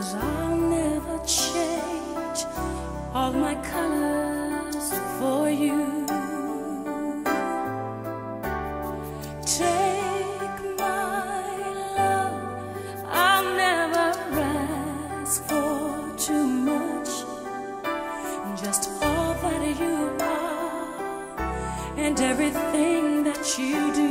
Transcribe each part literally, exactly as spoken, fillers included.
'cause I'll never change all my colors for you. Take my love, I'll never ask for too much, just all that you are and everything that you do.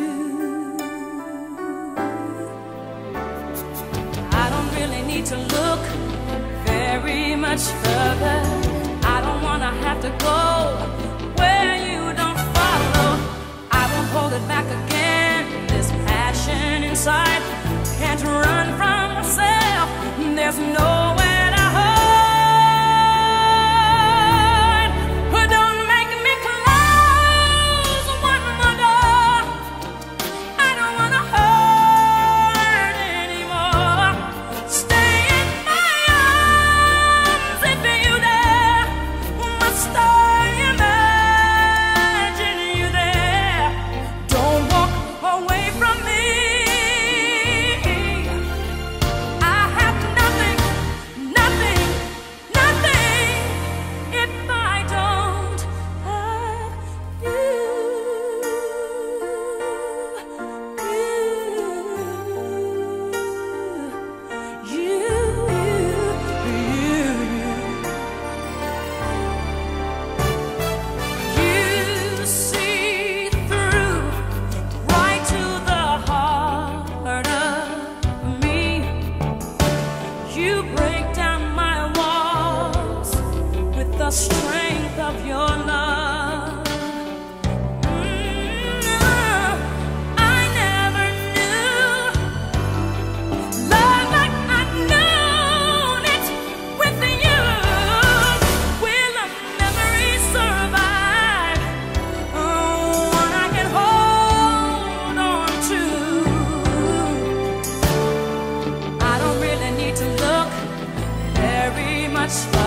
I don't really need to look very much further. I don't wanna have to go where you don't follow. I won't hold it back again. This passion inside can't run from myself. There's nowhere to hide. But don't make me close one more door. I don't wanna hurt anymore. Stay in my arms if you dare. Must I imagine you there? Don't walk away from me. I have nothing, nothing, nothing if I don't have you. You, you, you, you see through right to the heart of me. You break down my walls with the strength of your love. Mm, I never knew love like I've known it with you. Will a memory survive? Oh, one I can hold on to. I don't really need to look very much further.